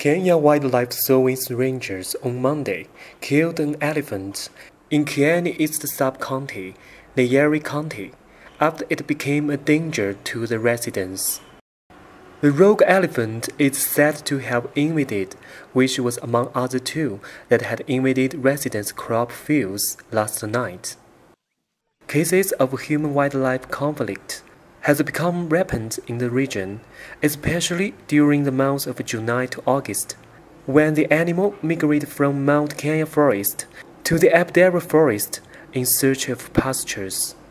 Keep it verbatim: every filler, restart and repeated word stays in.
Kenya Wildlife Service rangers on Monday killed an elephant in Kieni East Sub-county, Nyeri County, after it became a danger to the residents. The rogue elephant is said to have invaded, which was among other two that had invaded residents' crop fields last night. Cases of human-wildlife conflict has become rampant in the region, especially during the months of July to August, when the animal migrated from Mount Kenya forest to the Abdera forest in search of pastures.